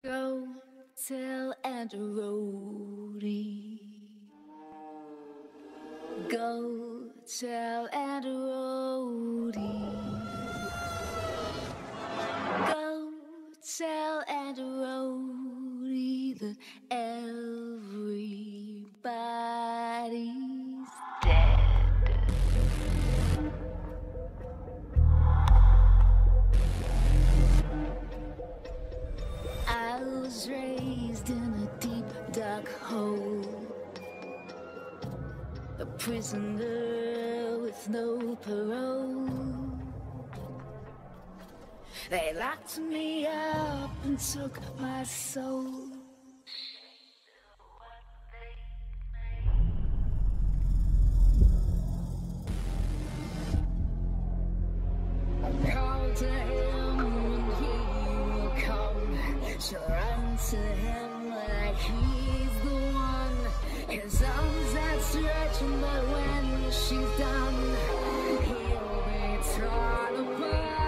Go tell Aunt Rhody. Go tell Aunt Rhody. Go tell Aunt Rhody that everybody's dead. I was raised in a deep, dark hole, a prisoner with no parole. They locked me up and took my soul. Call to him and he will come. She'll run to him like he's the one. His arms outstretched, but when she's done, he'll be torn apart.